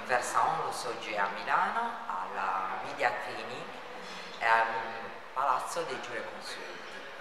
Versa Onlus oggi a Milano, alla Media Clinic e al Palazzo dei Giureconsulti.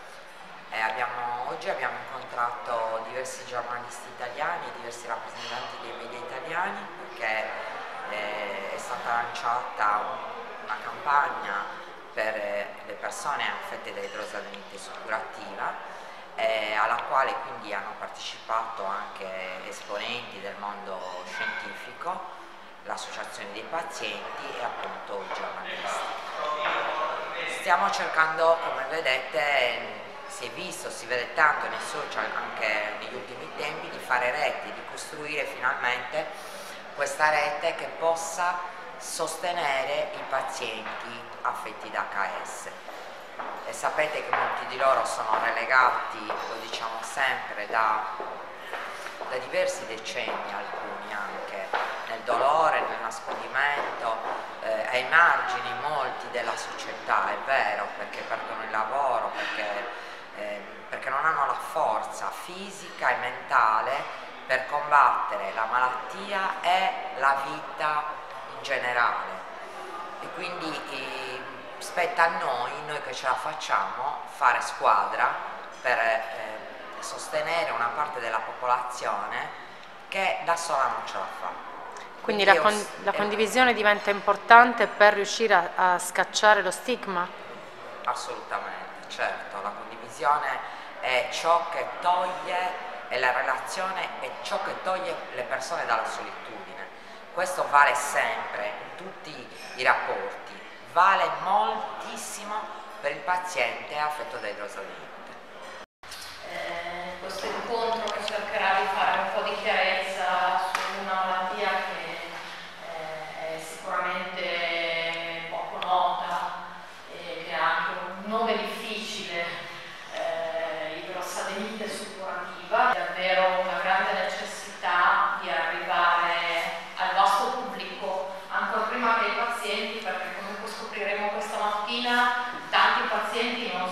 Oggi abbiamo incontrato diversi giornalisti italiani, diversi rappresentanti dei media italiani, perché è stata lanciata una campagna per le persone affette da idrosalite suppurativa, alla quale quindi hanno partecipato anche esponenti del mondo scientifico, l'associazione dei pazienti e appunto i giornalisti. Stiamo cercando, come vedete, si è visto, si vede tanto nei social anche negli ultimi tempi, di fare rete, di costruire finalmente questa rete che possa sostenere i pazienti affetti da HS. E sapete che molti di loro sono relegati, lo diciamo sempre, da diversi decenni, alcuni anche, nel dolore, nel nascondimento, ai margini molti della società, è vero, perché perdono il lavoro, perché non hanno la forza fisica e mentale per combattere la malattia e la vita in generale. E quindi spetta a noi che ce la facciamo, fare squadra per sostenere una parte della popolazione che da sola non ce la fa. Quindi la condivisione diventa importante per riuscire a scacciare lo stigma? Assolutamente, certo, la condivisione è ciò che toglie, e la relazione è ciò che toglie le persone dalla solitudine. Questo vale sempre in tutti i rapporti, vale moltissimo per il paziente affetto da idrosalite. Questo incontro che cercherà di fare un po' di chiarezza su una malattia che è sicuramente poco nota e che ha anche un nome difficile, idrosalite suppurativa. È davvero una grande necessità di arrivare al vasto pubblico, ancora prima che ai pazienti, perché comunque scopriremo questa mattina tanti pazienti non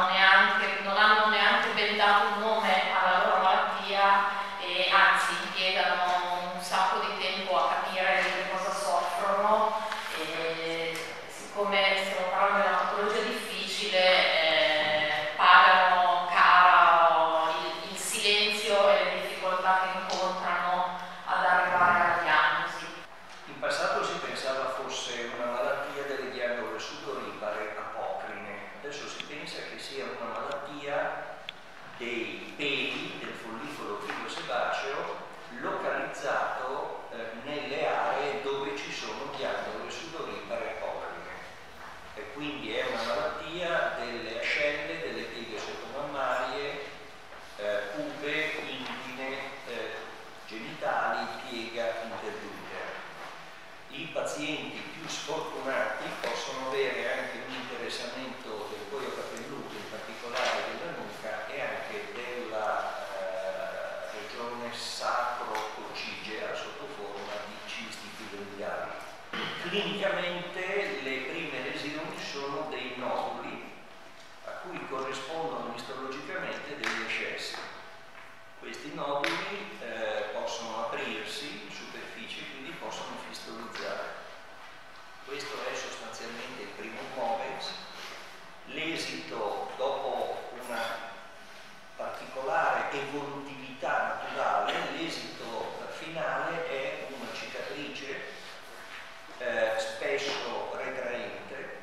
hanno neanche ben dato un nome alla loro malattia e anzi impiegano un sacco di tempo a capire di cosa soffrono, e siccome stiamo parlando di una patologia difficile, pagano cara il silenzio e le difficoltà che incontrano ad arrivare alla diagnosi. In passato si pensava fosse una malattia delle ghiandole sudoripare apocrine, adesso si pensa che sia una malattia dei peli del follicolo filo-sebaceo localizzato nelle aree dove ci sono ghiandole sudoripare apocrine, e quindi è una malattia delle ascelle, delle pieghe sottomammarie, pube, inguine, genitali, piega intergiudica. I pazienti più sfortunati possono avere anche un interessamento del cuoio capelluto, in particolare della nuca e anche della regione sacro-coccigea sotto forma di cisti pilonidali. Clinicamente le prime lesioni sono dei noduli a cui corrispondono istologicamente degli ascessi. Questi noduli possono aprirsi in superficie, quindi possono fistolizzare. Questo è sostanzialmente il primo MOVEX. L'esito, dopo una particolare evolutività naturale, l'esito finale è una cicatrice spesso retraente,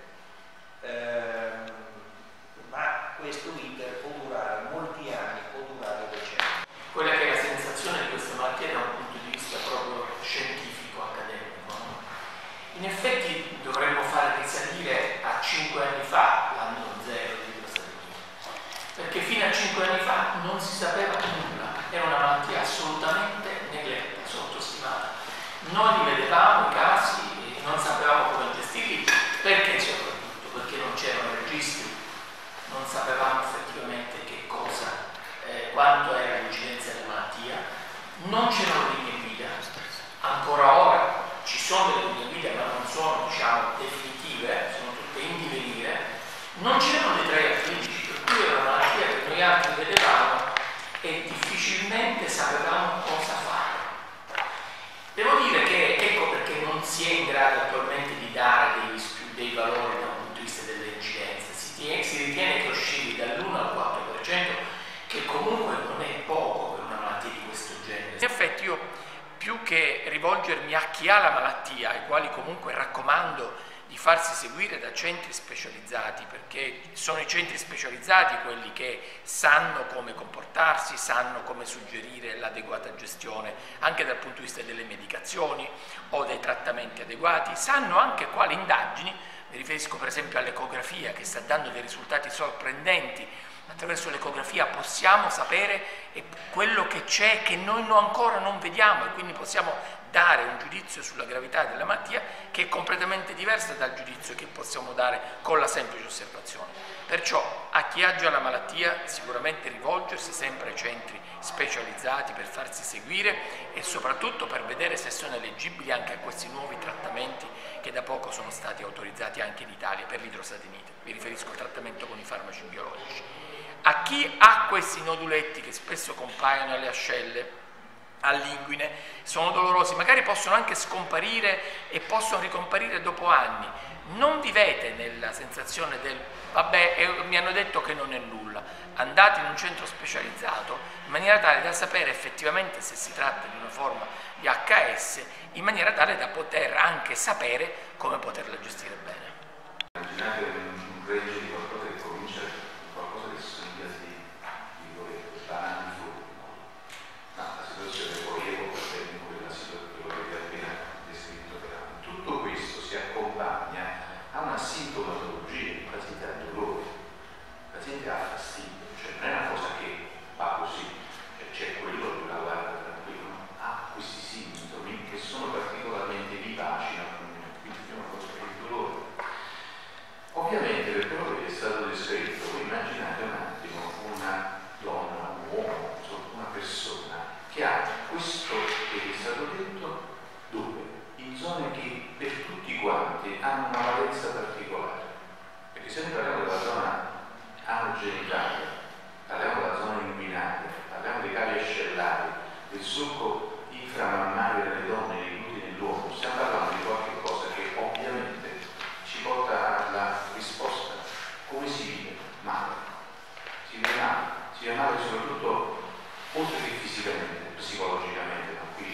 ma questo iter può durare molti anni, può durare decenni. Quella che è la sensazione di questa malattia da un punto di vista proprio scientifico, accademico, no? In effetti dovremmo far risalire a 5 anni fa l'anno zero di idrosalite, perché fino a 5 anni fa non si sapeva nulla, era una malattia assolutamente negletta, sottostimata. Noi li vedevamo i casi e non sapevamo come gestirli, perché soprattutto? Perché non c'erano registri, non sapevamo effettivamente che cosa, quanto era l'incidenza della malattia, non c'erano linee guida, ancora ora ci sono delle linee guida ma non sono, diciamo, definitive, sono tutte in divenire, non c'erano dei trial clinici, per cui era una malattia che noi altri vedevamo e difficilmente sapevamo cosa fare. Devo dire che, ecco perché rivolgermi a chi ha la malattia, ai quali comunque raccomando di farsi seguire da centri specializzati, perché sono i centri specializzati quelli che sanno come comportarsi, sanno come suggerire l'adeguata gestione anche dal punto di vista delle medicazioni o dei trattamenti adeguati, sanno anche quali indagini, mi riferisco per esempio all'ecografia che sta dando dei risultati sorprendenti. Attraverso l'ecografia possiamo sapere quello che c'è che noi ancora non vediamo, e quindi possiamo dare un giudizio sulla gravità della malattia che è completamente diverso dal giudizio che possiamo dare con la semplice osservazione. Perciò a chi ha già la malattia sicuramente rivolgersi sempre ai centri specializzati per farsi seguire e soprattutto per vedere se sono eleggibili anche a questi nuovi trattamenti che da poco sono stati autorizzati anche in Italia per l'idrostatinite. Mi riferisco al trattamento con i farmaci biologici. A chi ha questi noduletti che spesso compaiono alle ascelle, all'inguine, sono dolorosi, magari possono anche scomparire e possono ricomparire dopo anni, non vivete nella sensazione del vabbè, mi hanno detto che non è nulla, andate in un centro specializzato in maniera tale da sapere effettivamente se si tratta di una forma di HS, in maniera tale da poter anche sapere come poterla gestire bene. Immaginate un range di qualcosa che comincia qualcosa che somiglia di banani fuori. No, la situazione poi evoca bene quella situazione che avete appena descritto. Tutto questo si accompagna a una sintomatologia, il paziente ha dolore, il paziente ha fastidio, cioè non è una cosa che va così, cioè c'è quello che la guarda tranquillo, ha questi sintomi che sono particolarmente vivaci in alcuni momenti, quindi è una cosa che è il dolore. Ovviamente per quello che è stato descritto, voi immaginate un attimo una donna, un uomo, una persona che ha questo che è stato detto dove? In zone che per tutti quanti hanno una valenza particolare. Perché se noi parliamo della zona anogenitale, parliamo della zona inguinale, parliamo dei cavi ascellari, del succo inframammario delle donne, dei glutei nell'uomo, stiamo parlando di qualche cosa che ovviamente ci porta alla risposta. Come si vive? Male. Si vive male soprattutto oltre che fisicamente, psicologicamente, ma qui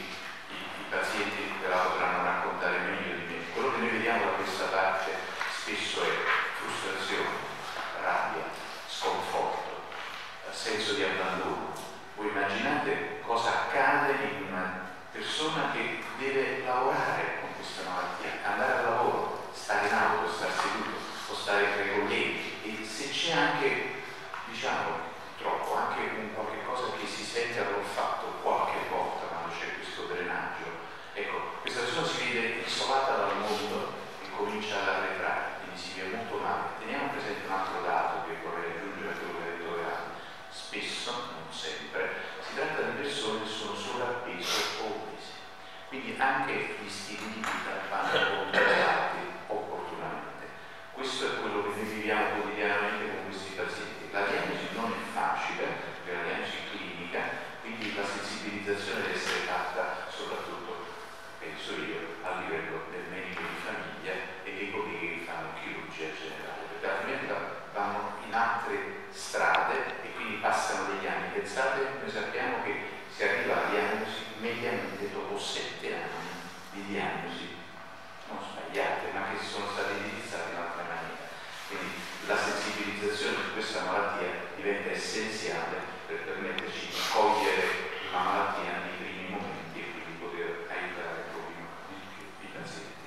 i pazienti ve la potranno raccontare meglio di me. Quello che noi vediamo da questa parte spesso è frustrazione, rabbia, sconforto, senso di abbandono. Voi immaginate cosa accade in una persona che deve lavorare con questa malattia, andare al lavoro, stare in auto, stare seduto o stare tra i colleghi, e se c'è anche, diciamo, troppo anche un qualche cosa che si sente all'olfatto qualche volta quando c'è questo drenaggio, ecco, questa persona si vede isolata dal mondo e comincia ad arretrare, quindi si vive molto male. Teniamo presente un altro dato che vorrei aggiungere a quello che ha detto Verano. Spesso, non sempre, si tratta di persone che sono sovrappeso o obesi, quindi anche gli stili di vita vanno controllati opportunamente. Questo è quello che noi viviamo quotidianamente con questi pazienti. La diagnosi non è facile, perché la diagnosi clinica, quindi la sensibilizzazione deve essere fatta soprattutto, penso io, a livello del medico di famiglia e dei colleghi che fanno chirurgia generale, perché altrimenti vanno in altre strade e quindi passano degli anni. Pensate, noi sappiamo che si arriva alla diagnosi mediamente dopo 7 anni di diagnosi non sbagliate, ma che sono state indirizzate in altra maniera. Quindi la sensibilizzazione su questa malattia diventa essenziale per permetterci di cogliere la malattia nei primi momenti e quindi poter aiutare proprio i pazienti.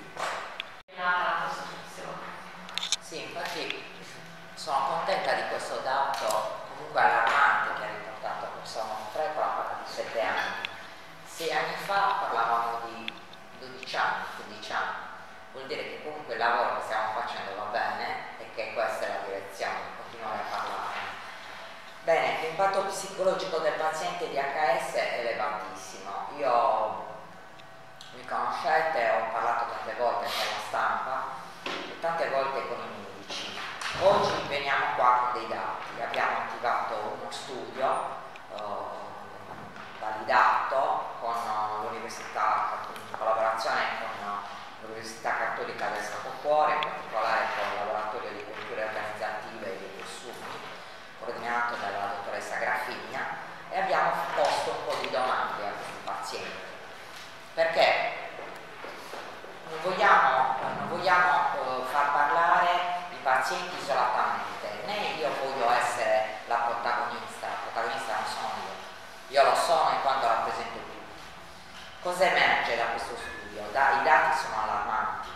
Sì, infatti sono contenta di questo dato comunque allarmante che ha riportato il professor Monfreco, la parla di 7 anni. 6 anni fa parlavamo di 12 anni, 15 anni. Vuol dire che comunque il lavoro che stiamo facendo va bene e che questa è la direzione, continuare a parlare. Bene, l'impatto psicologico del paziente di HS è elevatissimo. Io mi conoscete, ho parlato tante volte con la stampa e tante volte con i medici. Oggi veniamo qua con dei dati, abbiamo attivato uno studio validato con l'università, in collaborazione con l'Università Cattolica del Sacro Cuore, in particolare con il laboratorio di culture organizzative e dei consumi, coordinato dalla dottoressa Grafigna, e abbiamo posto un po' di domande a questi pazienti. Perché pazienti isolatamente, né io voglio essere la protagonista non sono io lo sono in quanto rappresento tutti. Cosa emerge da questo studio? I dati sono allarmanti.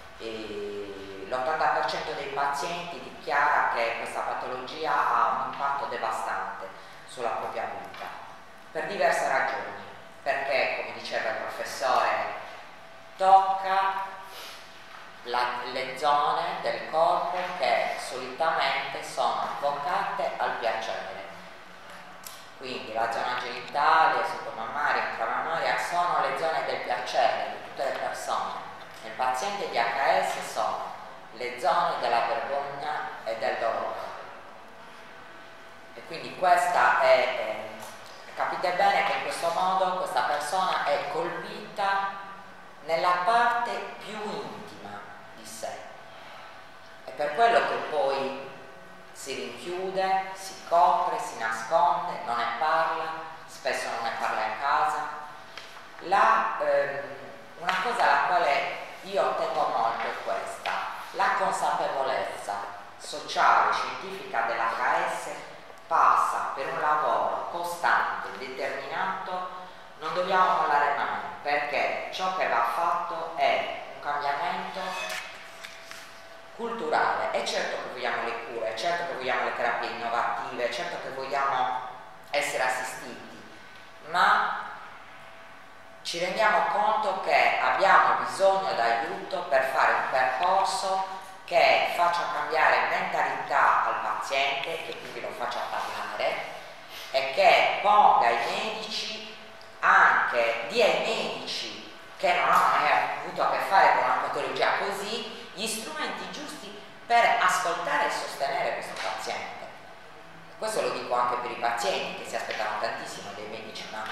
L'80% dei pazienti dichiara che questa patologia ha un impatto devastante sulla propria vita, per diverse ragioni, perché, come diceva il professore, tocca le zone del corpo che solitamente sono vocate al piacere. Quindi la zona genitale, sottomammaria, inframammaria sono le zone del piacere di tutte le persone. Nel paziente di HS sono le zone della vergogna e del dolore. E quindi questa è, capite bene che in questo modo questa persona è colpita nella parte più intima di sé. È per quello che poi si rinchiude, si copre, si nasconde, non ne parla, spesso non ne parla in casa. Una cosa alla quale io tengo molto è questa: la consapevolezza sociale, scientifica dell'HS passa per un lavoro costante, determinato. Non dobbiamo mollare mai, perché ciò che va fatto è un cambiamento culturale. È certo che vogliamo le cure, è certo che vogliamo le terapie innovative, è certo che vogliamo essere assistiti, ma ci rendiamo conto che abbiamo bisogno d'aiuto per fare un percorso che faccia cambiare mentalità al paziente, che quindi lo faccia parlare, e che ponga ai medici, dia ai medici che non hanno mai avuto a che fare con una patologia così, gli strumenti giusti per ascoltare e sostenere questo paziente. Questo lo dico anche per i pazienti che si aspettano tantissimo dai medici, ma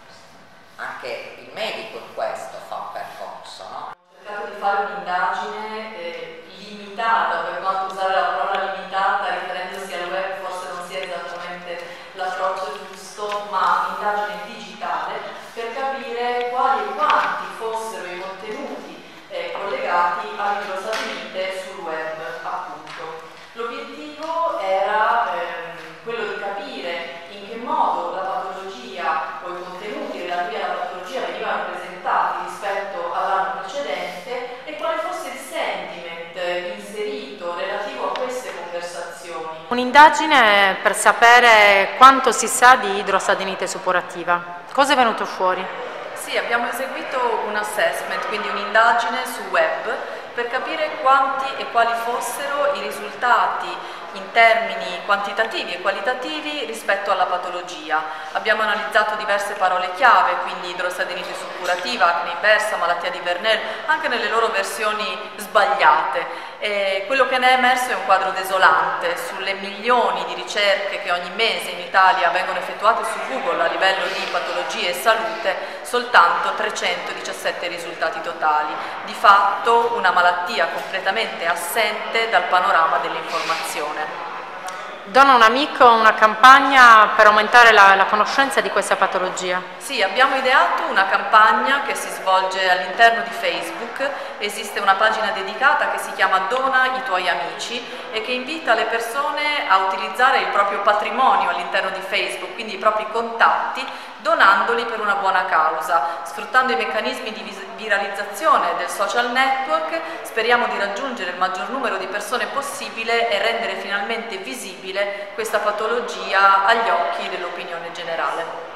anche il medico in questo fa un percorso, no? Ho cercato di fare un'indagine limitata, per quanto usare la parola limitata riferendosi al web forse non sia esattamente l'approccio giusto, ma un'indagine digitale per capire quali e quanti fossero i contenuti collegati all'idrosadenite sul web, appunto. L'obiettivo era quello di capire in che modo la patologia o i contenuti relativi alla patologia venivano presentati rispetto all'anno precedente e quale fosse il sentiment inserito relativo a queste conversazioni. Un'indagine per sapere quanto si sa di idrosadenite suppurativa. Cosa è venuto fuori? Sì, abbiamo eseguito un assessment, quindi un'indagine su web per capire quanti e quali fossero i risultati in termini quantitativi e qualitativi rispetto alla patologia. Abbiamo analizzato diverse parole chiave, quindi idrosadenite suppurativa, acne inversa, malattia di Verneuil, anche nelle loro versioni sbagliate. E quello che ne è emerso è un quadro desolante. Sulle milioni di ricerche che ogni mese in Italia vengono effettuate su Google a livello di patologie e salute, soltanto 317 risultati totali. Di fatto una malattia completamente assente dal panorama dell'informazione. Dona un amico una campagna per aumentare la conoscenza di questa patologia. Sì, abbiamo ideato una campagna che si svolge all'interno di Facebook. Esiste una pagina dedicata che si chiama Dona i tuoi amici e che invita le persone a utilizzare il proprio patrimonio all'interno di Facebook, quindi i propri contatti, donandoli per una buona causa. Sfruttando i meccanismi di viralizzazione del social network speriamo di raggiungere il maggior numero di persone possibile e rendere finalmente visibile questa patologia agli occhi dell'opinione generale.